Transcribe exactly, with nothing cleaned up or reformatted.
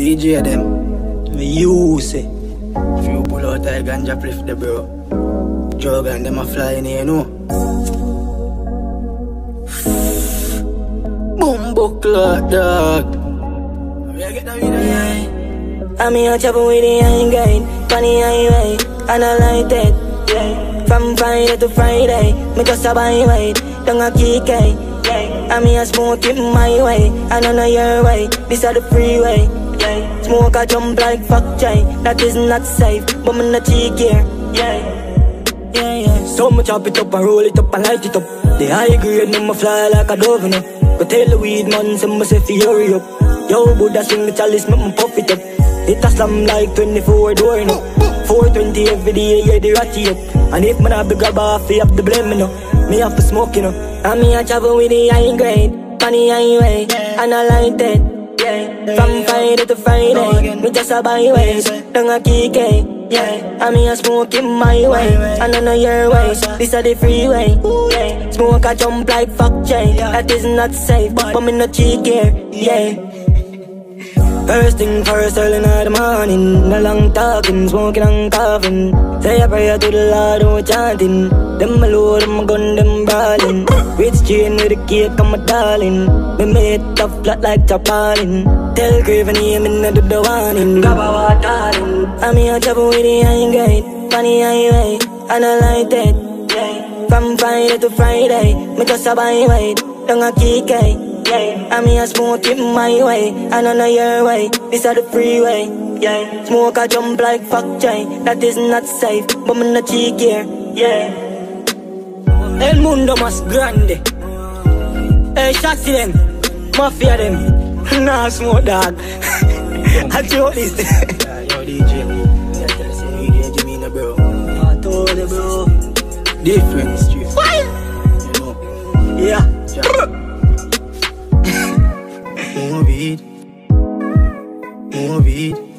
D J them, me use it. If you pull out a ganja flip the bro, jog and them a fly in here, you know. Boom, buckler, dog. I'm here travel with the high guide, funny highway, and I like that. Yeah. From Friday to Friday, me just a buy wide, don't a kick it. Yeah. I'm here smoking my way, and I know your way. This are the freeway. Yeah. Smoke a jump like fuck Jay, that is not safe, but me not cheek here. Yeah. Yeah, yeah. So me chop it up and roll it up and light it up. The high grade, me fly like a dove, you know. Go tell the weed man, say me say fi hurry up. Yo, Buddha swing the chalice, make me puff it up. It a slam like twenty-four door, you know. four twenty every day, yeah, the ratty up. And if man have the grab off, he have the blame, you know. Me have to smoke, you know. And me a travel with the high grade, funny highway, and I like that. Yeah. From Friday to Friday, me just a buy ways, don't a kick it. Yeah. And me a smoke in my way, and I know your way. This are the freeway. Yeah. Smoke a jump like fuck Jay, that is not safe, but me no cheek here. Yeah. First thing first, early in the morning, no long talking, smoking and coughing. Say a prayer to the Lord, no chanting. Them my load, them my gun, them brawling. Rich chain with a cake, I'm a darling. Me made tough flat like Chaplin. Tell Craven him in the do the warning. Gabba wa darling. I'm here trouble with the high guide, funny highway, and I like that. Yeah. From Friday to Friday, me just a buy wide, don't a kick it. Yeah. I'm here smoking my way, and I know your way. This are the freeway. Yeah. Smoke a jump like fuck Jay, that is not safe, but me not cheek here. Yeah. El mundo más grande. Hey, shots to them, mafia them. Nah, smoke dog. I told this. Yo, D J, yeah, tell us you D J me no bro. I told you, bro. Different street. Fire. You know. Yeah. Yeah. More weed, more weed.